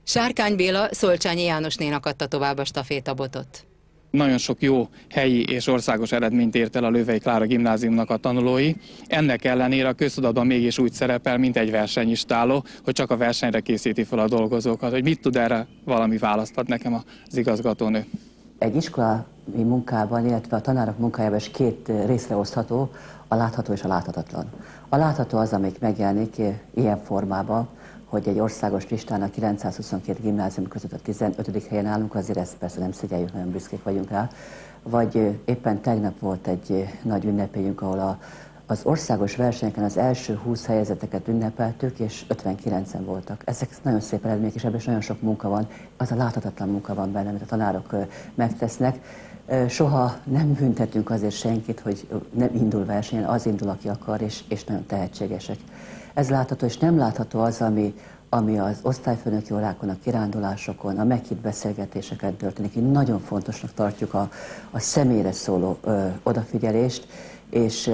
Sárkány Béla Szolcsányi Jánosnénak adta tovább a stafétabotot. Nagyon sok jó helyi és országos eredményt ért el a Lővei Klára gimnáziumnak a tanulói. Ennek ellenére a köztudatban mégis úgy szerepel, mint egy versenyistáló, hogy csak a versenyre készíti fel a dolgozókat. Hogy mit tud erre, valami választ ad nekem az igazgatónő. Egy iskolai munkában, illetve a tanárok munkájában is két részre osztható, a látható és a láthatatlan. A látható az, amik megjelenik ilyen formában, hogy egy országos listán a 922 gimnázium között a 15. helyen állunk, azért ezt persze nem szégyeljük, nagyon büszkék vagyunk rá. Vagy éppen tegnap volt egy nagy ünnepélyünk, ahol az országos versenyeken az első 20 helyezetteket ünnepeltük, és 59-en voltak. Ezek nagyon szép eredmények, és ebben is nagyon sok munka van. Az a láthatatlan munka van benne, amit a tanárok megtesznek. Soha nem büntetünk azért senkit, hogy nem indul versenyen, az indul, aki akar, és nagyon tehetségesek. Ez látható, és nem látható az, ami az osztályfőnöki órákon, a kirándulásokon, a meghitt beszélgetéseken történik. Így nagyon fontosnak tartjuk a személyre szóló odafigyelést, és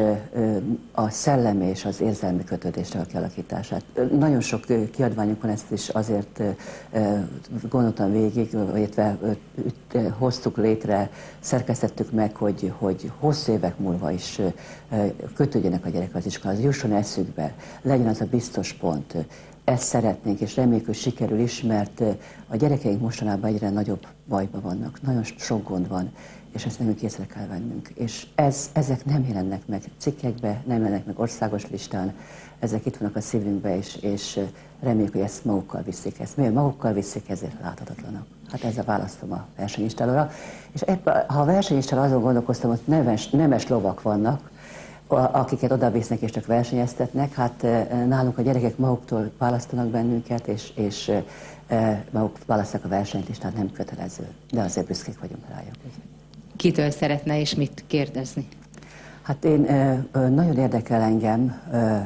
a szellemi és az érzelmi kötődésre a kialakítását. Nagyon sok kiadványunk van, ezt is azért gondoltam végig, illetve hoztuk létre, szerkesztettük meg, hogy hosszú évek múlva is kötődjenek a gyerekek az iskolához, jusson eszükbe, legyen az a biztos pont. Ezt szeretnénk, és reméljük, hogy sikerül is, mert a gyerekeink mostanában egyre nagyobb bajban vannak, nagyon sok gond van, és ezt nekünk észre kell vennünk. És ezek nem jelennek meg cikkekbe, nem jelennek meg országos listán, ezek itt vannak a szívünkbe, és reméljük, hogy ezt magukkal viszik. Ezt miért magukkal viszik, ezért láthatatlanak. Hát ezzel választom a versenyistálóra. És ha a versenyistáló azon gondolkoztam, hogy nemes lovak vannak, akiket odavisznek és csak versenyeztetnek, hát nálunk a gyerekek maguktól választanak bennünket, és maguk választják a versenyt is, tehát nem kötelező. De azért büszkék vagyunk rájuk. Kitől szeretne és mit kérdezni? Hát nagyon érdekel engem,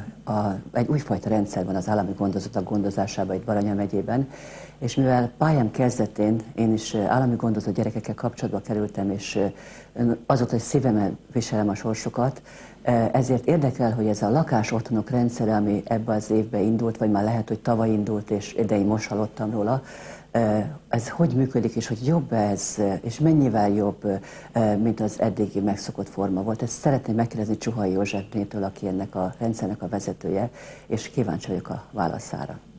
egy újfajta rendszer van az állami gondozottak gondozásában itt Baranya megyében, és mivel pályám kezdetén én is állami gondozott gyerekekkel kapcsolatba kerültem, és azóta, hogy szívemen viselem a sorsokat, ezért érdekel, hogy ez a lakásotthonok rendszere, ami ebben az évben indult, vagy már lehet, hogy tavaly indult, és idején most hallottam róla, ez hogy működik, és hogy jobb ez, és mennyivel jobb, mint az eddigi megszokott forma volt. Ezt szeretném megkérdezni Csuhai Józsefnétől, aki ennek a rendszernek a vezetője, és kíváncsi vagyok a válaszára.